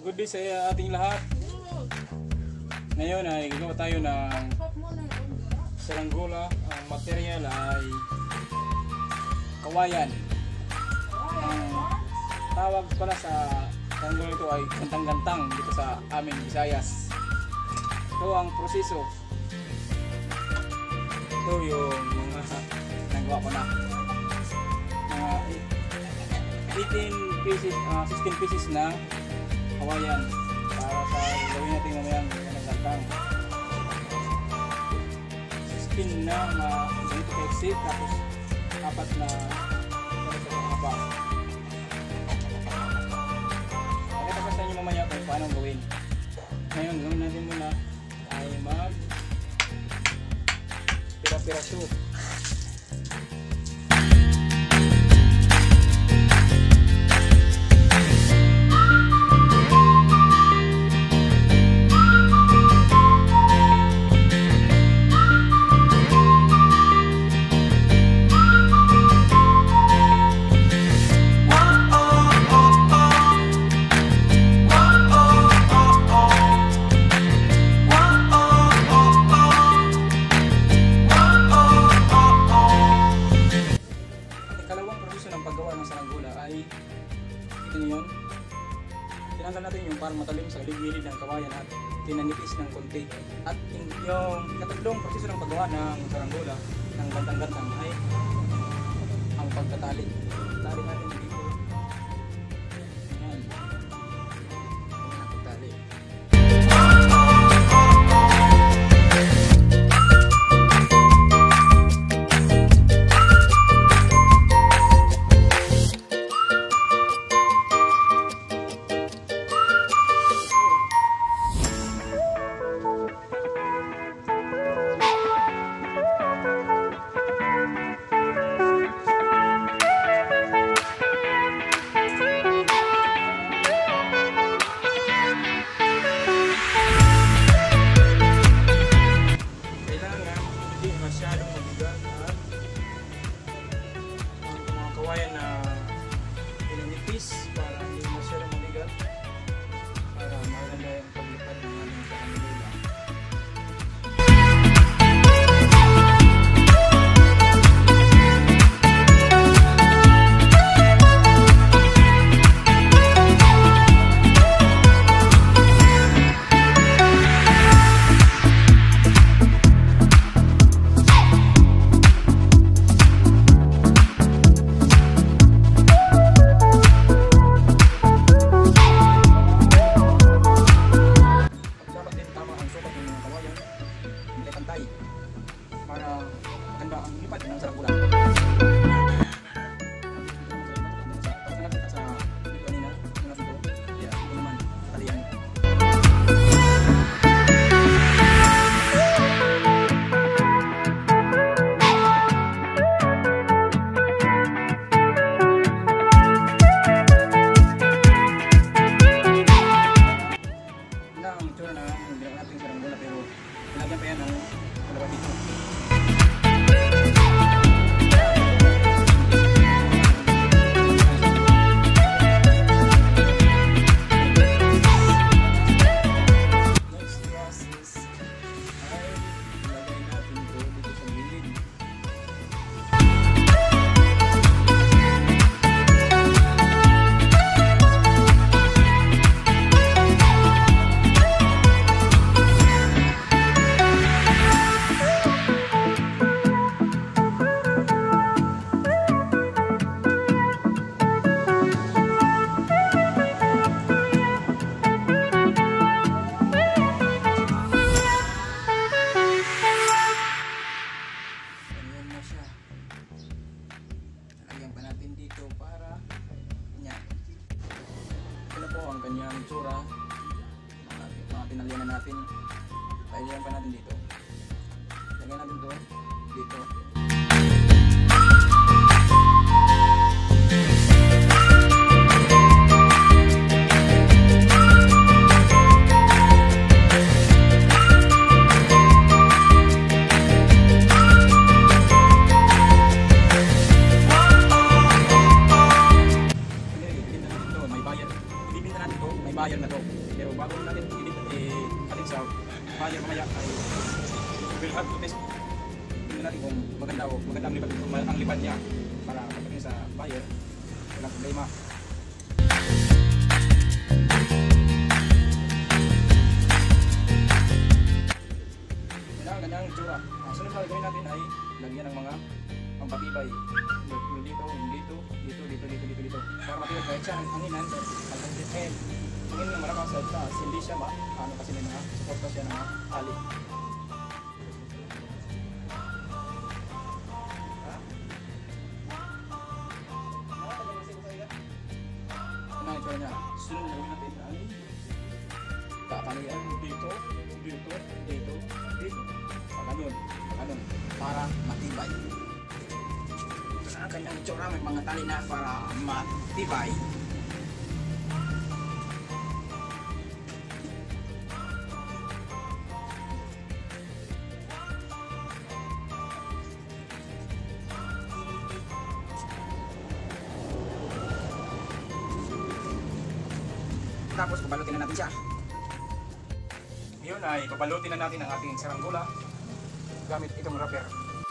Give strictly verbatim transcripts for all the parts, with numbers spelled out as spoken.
Good day sa ating lahat. Ngayon ay gagawa tayo ng saranggola. Ang material ay kawayan. Ang tawag pala sa saranggola ito ay gantang-gantang dito sa aming Visayas. Ito ang proseso. Ito yung mga nagawa ko na. Mga eighteen pieces, uh, sixteen pieces na kawayan para sa gawin natin mamayang gantang-gantang. sixteen na na ganito ka-exit, tapos apat na ganito ka-haba. Pakita ko sa inyo mamaya kung paano gawin. Ngayon, gawin natin muna ay mag pira-piraso. Tinanggal natin yung parang matalim sa gilid ng kawayan at tinanipis ng konti. At yung katatlong proseso ng paggawa ng saranggola ng gantang-gantang ay ang pagkatali. Tali natin dito. Ayan. Pagkatali. Masyadong mabigat at ang mga kawayan na pinanipis para hindi masyadong mabigat para maganda yung paglipad ng aming saranggola. Para ganda ang lipad ng saranggola. Sa dito kanina, mga dito. Kaya ito naman, talian. Yan ang itsura na yung ginawa natin saranggola, pero nilagyan pa yan ng dalawa dito. Dito para niya. Ito po ang kanyang itsura. Mga, mga tinalianan natin. Tailihan pa natin dito. Lagyan natin ito dito. May bayan. Bibili na natin to, may buyer na to. Pero bago natin i- atin sa buyer mamaya ay we'll have to test. Tingnan natin kung maganda o maganda ang lipad, ang lipad niya para pagdating sa buyer, walang problema. Ganyang itsura. Ang sunod na gawin natin ay lagyan ng mga pampatibay. Yung dito, yung dito, dito, dito, dito, dito, dito. Para matibay kahit siya ang hanginan, at ang head, hangin yung malakas sa taas, hindi siya ba, ano kasi may mga supporta siya ng mga ali. Ano ang itsura niya? Sunod na gawin natin ay tatalian dito, dito, dito, dito. Pagano'n, pagano'n, para matibay. Sa kanyang itsura, may mga tali na para matibay. Tapos, pabalutin na natin siya. Ngayon ay pabalutin na natin ang ating saranggola gamit itong wrapper.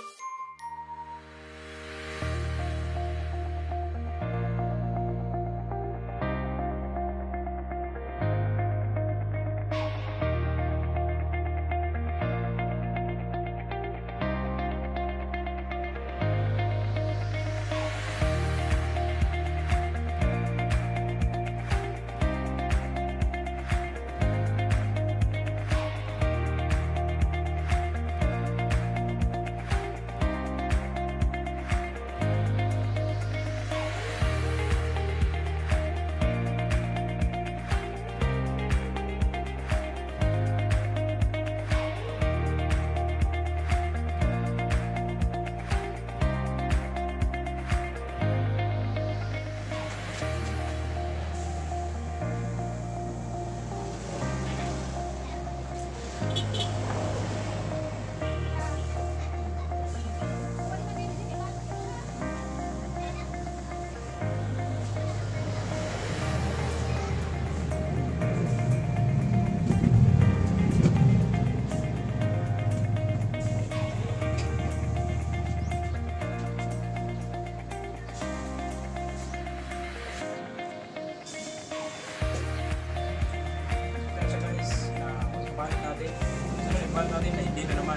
Balik natin. Sunod yung balik natin ay dito naman.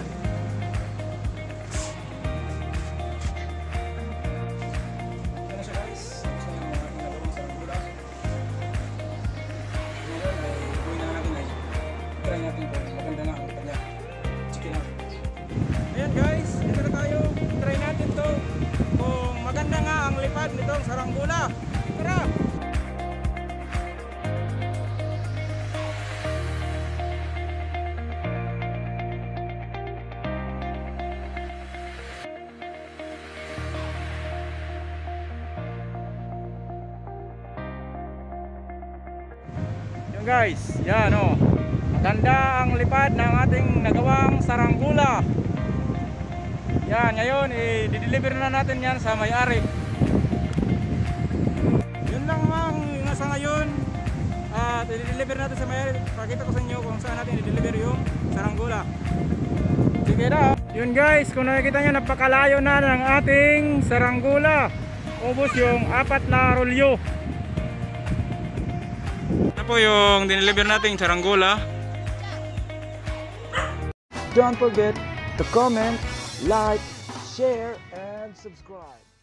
Ito na siya guys. Tapos na yung mga pinagawang sa gula. Ngayon ay gawin na natin ay try natin kung maganda nga ang kanya. Chicken na. Ayan guys, dito na tayo. Try natin to kung maganda nga ang lipad nitong saranggola. Tara! Guys, yan o, oh. Maganda ang lipad ng ating nagawang saranggola. Yan, ngayon i-deliver na natin yan sa may-ari. Yun lang ang nasa ngayon. At i-deliver natin sa may-ari. Pakita ko sa inyo kung saan natin i-deliver yung saranggola. Sige na. Yun guys, kung nakikita nyo, napakalayo na ng ating saranggola. Ubos yung apat na rolyo. Po yung dineliver nating saranggola. Don't forget to comment, like, share, and subscribe.